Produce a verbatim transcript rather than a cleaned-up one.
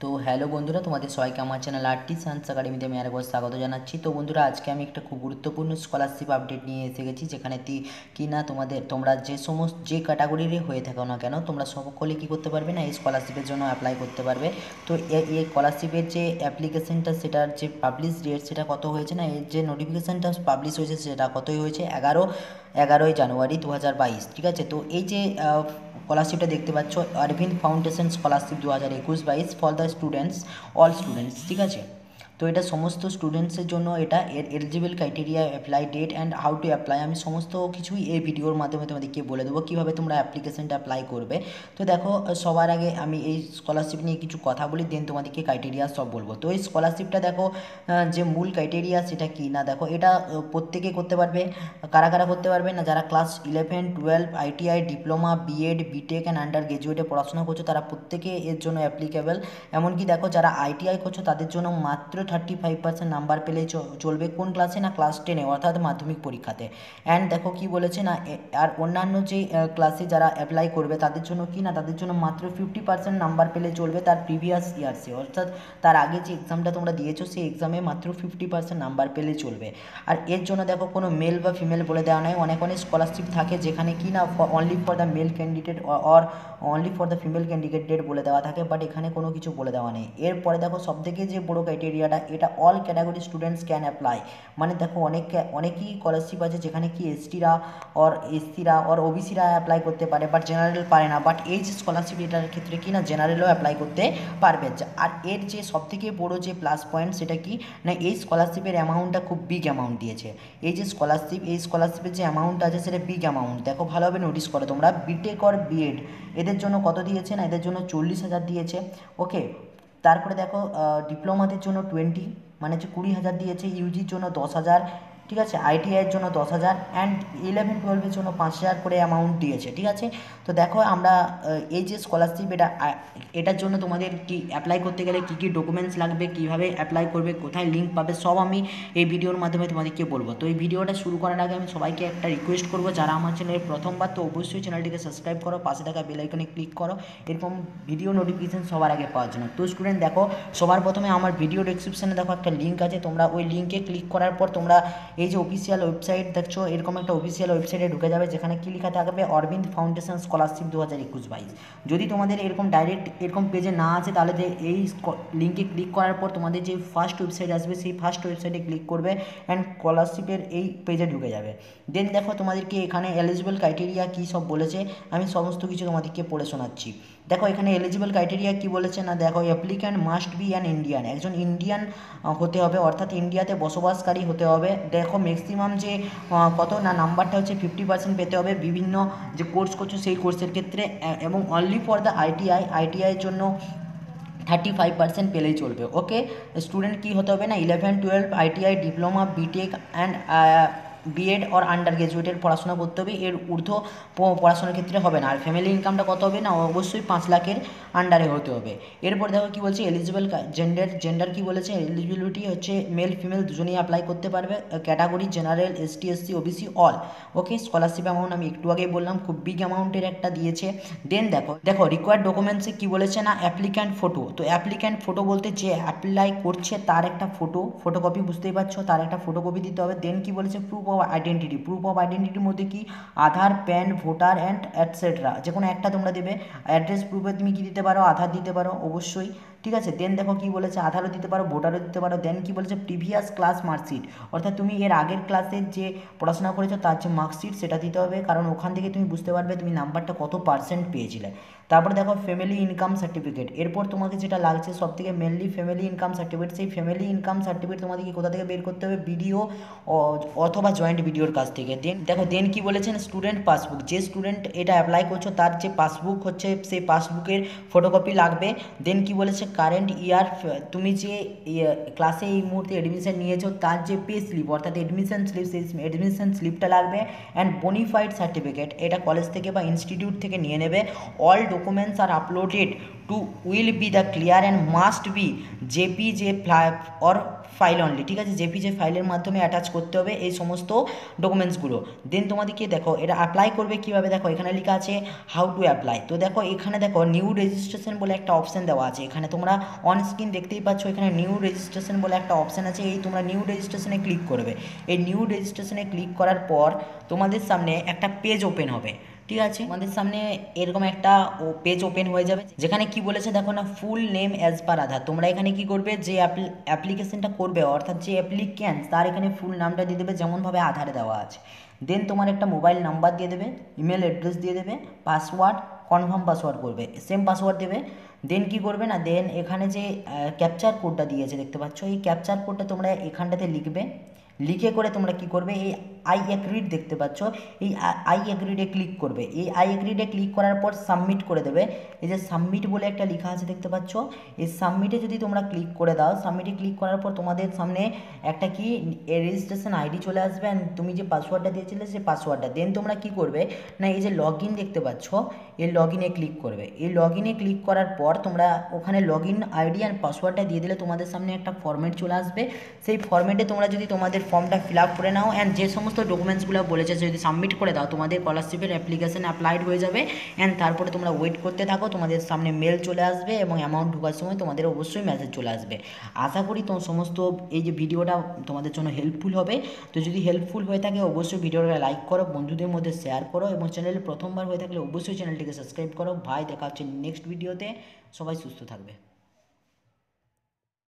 তো হ্যালো বন্ধুরা, তোমাদের সবাইকে আমার চ্যানেল আর্টি সায়েন্স একাডেমিতে আমি আরেকবার স্বাগত জানাচ্ছি। তো বন্ধুরা, আজকে আমি একটা খুব গুরুত্বপূর্ণ স্কলারশিপ আপডেট নিয়ে এসে গেছি, যেখানে কি না তোমাদের তোমরা যে সমস্ত যে ক্যাটাগরিরই হয়ে থাকো না কেন, তোমরা সকলে কী করতে পারবে না, এই স্কলারশিপের জন্য অ্যাপ্লাই করতে পারবে। তো এই স্কলারশিপের যে অ্যাপ্লিকেশনটা, সেটার যে পাবলিশ ডেট সেটা কত হয়েছে না, এর যে নোটিফিকেশানটা পাবলিশ হয়েছে সেটা কতই হয়েছে, এগারো এগারোই জানুয়ারি দু হাজার বাইশ। ঠিক আছে, তো এই যে স্কলারশিপটা দেখতে পাচ্ছ, অরবিন্দ ফাউন্ডেশন স্কলারশিপ দু হাজার একুশ বাইশ for the students, all students. ঠিক আছে, তো এটা সমস্ত স্টুডেন্টসের জন্য, এটা এর eligible criteria, apply date and how to apply, আমি সমস্ত কিছুই এই ভিডিওর মাধ্যমে তোমাদেরকে বলে দেবো কীভাবে তোমরা অ্যাপ্লিকেশনটা অ্যাপ্লাই করবে। তো দেখো, সবার আগে আমি এই স্কলারশিপ নিয়ে কিছু কথা বলি, দেন তোমাদেরকে ক্রাইটেরিয়া সব বলবো। তো এই স্কলারশিপটা দেখো, যে মূল ক্রাইটেরিয়া সেটা কি না, দেখো এটা প্রত্যেকে করতে পারবে। কারা কারা করতে পারবে না, যারা class eleven twelve ITI diploma BEd BTech and under গ্র্যাজুয়েটে পড়াশোনা করছো, তারা প্রত্যেকে এর জন্য অ্যাপ্লিকেবল। এমনকি দেখো, যারা আইটিআই করছো তাদের জন্য মাত্র থার্টি ফাইভ পার্সেন্ট নাম্বার পেলেই চলবে। কোন ক্লাসে না, ক্লাস টেনে, অর্থাৎ মাধ্যমিক পরীক্ষাতে। অ্যান্ড দেখো কি বলেছে না, আর অন্যান্য যে ক্লাসে যারা অ্যাপ্লাই করবে তাদের জন্য কি না, তাদের জন্য মাত্র ফিফটি পার্সেন্ট নাম্বার পেলে চলবে তার প্রিভিয়াস ইয়ার্সে, অর্থাৎ তার আগে যে এক্সামটা তোমরা দিয়েছো সেই এক্সামে মাত্র ফিফটি পার্সেন্ট নাম্বার পেলে চলবে। আর এর জন্য দেখো কোনো মেল বা ফিমেল বলে দেওয়া নয়। অনেক অনেক স্কলারশিপ থাকে যেখানে কি না only for the male candidate or only for the female candidate বলে দেওয়া থাকে, বাট এখানে কোনো কিছু বলে দেওয়া নেই। এরপরে দেখো, সবথেকে যে বড়ো ক্রাইটেরিয়াটা, এটা all category students can apply. মানে দেখো, অনেক অনেকই স্কলারশিপ আছে যেখানে কি এসটিরা অর এসসিরা অর ওবিসিরা অ্যাপ্লাই করতে পারে, বাট জেনারেল পারে না। বাট এই যে স্কলারশিপ, এটার ক্ষেত্রে কি না জেনারেলও অ্যাপ্লাই করতে পারবে। আর এর যে সবথেকে বড়ো যে প্লাস পয়েন্ট সেটা কি না, এই স্কলারশিপের অ্যামাউন্টটা খুব বিগ অ্যামাউন্ট দিয়েছে। এই যে স্কলারশিপ, এই স্কলারশিপের যে অ্যামাউন্ট আছে সেটা বিগ অ্যামাউন্ট। দেখো ভালোভাবে নোটিস করো তোমরা, বিটেক অর বিএড এদের জন্য কত দিয়েছে না, এদের জন্য চল্লিশ হাজার দিয়েছে। ওকে, তারপরে দেখো ডিপ্লোমাদের জন্য টোয়েন্টি, মানে হচ্ছে কুড়ি হাজার দিয়েছে। ইউজির জন্য দশ হাজার, ঠিক আছে, আইটিআইয়ের জন্য দশ হাজার, অ্যান্ড ইলেভেন টুয়েলভের জন্য পাঁচ হাজার করে অ্যামাউন্ট দিয়েছে। ঠিক আছে, তো দেখো আমরা এই যে স্কলারশিপ, এটা এটার জন্য তোমাদের কি অ্যাপ্লাই করতে গেলে কী কী ডকুমেন্টস লাগবে, কীভাবে অ্যাপ্লাই করবে, কোথায় লিঙ্ক পাবে, সব আমি এই ভিডিওর মাধ্যমে তোমাদেরকে বলবো। তো এই ভিডিওটা শুরু করার আগে আমি সবাইকে একটা রিকোয়েস্ট করবো, যারা আমার চ্যানেলে প্রথমবার, তো অবশ্যই চ্যানেলটিকে সাবস্ক্রাইব করো, পাশে থাকা বেল আইকনে ক্লিক করো এরকম ভিডিও নোটিফিকেশন সবার আগে পাওয়ার জন্য। তো স্টুডেন্ট দেখো, সবার প্রথমে আমার ভিডিও ডেসক্রিপশানে দেখো একটা লিঙ্ক আছে, তোমরা ওই লিঙ্কে ক্লিক করার পর তোমরা এই যে অফিসিয়াল ওয়েবসাইট দেখছো, এরকম একটা অফিসিয়াল ওয়েবসাইটে ঢুকে যাবে, যেখানে কি লেখা থাকবে অরবিন্দ ফাউন্ডেশন স্কলারশিপ দু হাজার একুশ বাইশ। যদি তোমাদের এরকম ডাইরেক্ট এরকম পেজে না আছে, তাহলে যে এই লিঙ্কে ক্লিক করার পর তোমাদের যে ফার্স্ট ওয়েবসাইট আসবে, সেই ফার্স্ট ওয়েবসাইটে ক্লিক করবে অ্যান্ড স্কলারশিপের এই পেজে ঢুকে যাবে। দেন দেখো তোমাদেরকে এখানে এলিজিবল ক্রাইটেরিয়া কী সব বলেছে, আমি সমস্ত কিছু তোমাদেরকে পড়ে শোনাচ্ছি। দেখো এখানে এলিজিবল ক্রাইটেরিয়া কী বলেছে না, দেখো applicant must be an Indian, একজন ইন্ডিয়ান হতে হবে, অর্থাৎ ইন্ডিয়াতে বসবাসকারী হতে হবে। দেখো ম্যাক্সিমাম যে কত না নাম্বারটা হচ্ছে ফিফটি পার্সেন্ট পেতে হবে বিভিন্ন যে কোর্স করছো সেই কোর্সের ক্ষেত্রে, এবং অনলি ফর দ্য আইটিআই আইটিআইয়ের জন্য থার্টি ফাইভ পার্সেন্ট পেলেই চলবে। ওকে, স্টুডেন্ট কী হতে হবে না, eleven twelve ITI diploma BTech and BEd or under গ্র্যাজুয়েটের পড়াশোনা করতে হবে, এর ঊর্ধ্ব পড়াশোনার ক্ষেত্রে হবে না। আর ফ্যামিলি ইনকামটা কত হবে না, অবশ্যই পাঁচ লাখের আন্ডারে হতে হবে। এরপর দেখো কী বলছে, এলিজিবল জেন্ডার, জেন্ডার কী বলেছে, এলিজিবিলিটি হচ্ছে মেল ফিমেল দুজনেই অ্যাপ্লাই করতে পারবে। Category general, ST SC OBC all. Okay, scholarship amount আমি একটু আগেই বললাম, খুব বিগ অ্যামাউন্টের একটা দিয়েছে। দেন দেখো দেখো রিকোয়ার্ড ডকুমেন্টসে কী বলেছে না, অ্যাপ্লিক্যান্ট ফটো। তো অ্যাপ্লিক্যান্ট ফটো বলতে যে অ্যাপ্লাই করছে তার একটা ফটো, ফটোকপি, বুঝতেই পারছো, তার একটা ফটোকপি দিতে হবে। দেন কী বলেছে, proof of identity, proof of আইডেন্টিটির মধ্যে কি Aadhaar, PAN, voter and etcetera, যে কোনো একটা তোমরা দেবে। অ্যাড্রেস প্রুফে তুমি কী দিতে পারো, আধার দিতে পারো অবশ্যই। ঠিক আছে, দেন দেখো কী বলেছে, আধারও দিতে পারো, ভোটারও দিতে পারো। দেন কী বলেছে, প্রিভিয়াস ক্লাস মার্কশিট, অর্থাৎ তুমি এর আগের ক্লাসের যে পড়াশোনা করেছো তার যে মার্কশিট সেটা দিতে হবে, কারণ ওখান থেকে তুমি বুঝতে পারবে তুমি নাম্বারটা কত পার্সেন্ট পেয়েছিলে। তারপরে দেখো ফ্যামিলি ইনকাম সার্টিফিকেট, এরপর তোমাকে যেটা লাগছে সব থেকে মেনলি ফ্যামিলি ইনকাম সার্টিফিকেট। সেই ফ্যামিলি ইনকাম সার্টিফিকেট তোমাদেরকে কোথা থেকে বের করতে হবে, বিডিও অথবা জয়েন্ট বিডিওর কাছ থেকে। দেন দেখো দেন কী বলেছেন, স্টুডেন্ট পাসবুক, যে স্টুডেন্ট এটা অ্যাপ্লাই করছো তার যে পাসবুক হচ্ছে সেই পাসবুকের ফটোকপি লাগবে। দেন কী বলেছে, কারেন্ট ইয়ার, তুমি যে ক্লাসে এই মুহূর্তে অ্যাডমিশন নিয়েছো তার যে পে স্লিপ, অর্থাৎ অ্যাডমিশন স্লিপ, সেই অ্যাডমিশন স্লিপটা লাগবে। অ্যান্ড বোনিফাইড সার্টিফিকেট, এটা কলেজ থেকে বা ইনস্টিটিউট থেকে নিয়ে নেবে। All documents are uploaded to will be the clear and must be JPG or file only, ঠিক আছে, জেপিজে ফাইলের মাধ্যমে অ্যাটাচ করতে হবে এই সমস্ত ডকুমেন্টসগুলো। দেন তোমাদেরকে দেখো এটা অ্যাপ্লাই করবে কীভাবে, দেখো এখানে লেখা আছে হাউ টু অ্যাপ্লাই। তো দেখো এখানে দেখো নিউ রেজিস্ট্রেশন বলে একটা অপশান দেওয়া আছে, এখানে তোমরা অন স্ক্রিন দেখতেই পাচ্ছ এখানে নিউ রেজিস্ট্রেশন বলে একটা অপশান আছে, এই তোমরা নিউ রেজিস্ট্রেশনে ক্লিক করবে। এই নিউ রেজিস্ট্রেশনে ক্লিক করার পর তোমাদের সামনে একটা পেজ ওপেন হবে, ঠিক আছে, আমাদের সামনে এরকম একটা পেজ ওপেন হয়ে যাবে, যেখানে কি বলেছে দেখো না, ফুল নেম অ্যাজ পার আধার। তোমরা এখানে কি করবে, যে অ্যাপ্লিকেশনটা করবে অর্থাৎ যে অ্যাপ্লিক্যান্ট তার এখানে ফুল নামটা দিয়ে দেবে যেমনভাবে আধারে দেওয়া আছে। দেন তোমার একটা মোবাইল নাম্বার দিয়ে দেবে, ইমেল অ্যাড্রেস দিয়ে দেবে, পাসওয়ার্ড কনফার্ম পাসওয়ার্ড করবে, সেম পাসওয়ার্ড দেবে। দেন কি করবে না, দেন এখানে যে ক্যাপচার কোডটা দিয়েছে দেখতে পাচ্ছ, এই ক্যাপচার কোডটা তোমরা এখানটাতে লিখবে। লিখে করে তোমরা কি করবে, এই আই এগ্রিড দেখতে পাচ্ছ, এই আই এগ্রিডে ক্লিক করবে। এই আই এগ্রিডে ক্লিক করার পর সাবমিট করে দেবে। এই যে সাবমিট বলে একটা লেখা আছে দেখতে পাচ্ছ, এই সাবমিটে যদি তোমরা ক্লিক করে দাও, সাবমিটে ক্লিক করার পর তোমাদের সামনে একটা কি রেজিস্ট্রেশন আইডি চলে আসবে, অ্যান্ড তুমি যে পাসওয়ার্ডটা দিয়েছিলে সেই পাসওয়ার্ডটা। দেন তোমরা কি করবে না, এই যে লগ ইন দেখতে পাচ্ছ, এই লগ ইনে ক্লিক করবে। এই লগ ইনে ক্লিক করার পর তোমরা ওখানে লগ ইন আইডি অ্যান্ড পাসওয়ার্ডটা দিয়ে দিলে তোমাদের সামনে একটা ফর্মেট চলে আসবে। সেই ফর্মেটে তোমরা যদি তোমাদের ফর্মটা ফিল আপ করে নাও অ্যান্ড যে সমস্ত ডকুমেন্টসগুলো বলেছে যদি সাবমিট করে দাও, তোমাদের স্কলারশিপের অ্যাপ্লিকেশন অ্যাপ্লাইড হয়ে যাবে। অ্যান্ড তারপরে তোমরা ওয়েট করতে থাকো, তোমাদের সামনে মেল চলে আসবে এবং অ্যামাউন্ট ঢোকার সময় তোমাদের অবশ্যই মেসেজ চলে আসবে। আশা করি তো সমস্ত এই যে ভিডিওটা তোমাদের জন্য হেল্পফুল হবে। তো যদি হেল্পফুল হয়ে থাকে অবশ্যই ভিডিওটা লাইক করো, বন্ধুদের মধ্যে শেয়ার করো এবং চ্যানেলে প্রথমবার হয়ে থাকলে অবশ্যই চ্যানেলটিকে সাবস্ক্রাইব করো। ভাই দেখা হচ্ছে নেক্সট ভিডিওতে, সবাই সুস্থ থাকবে।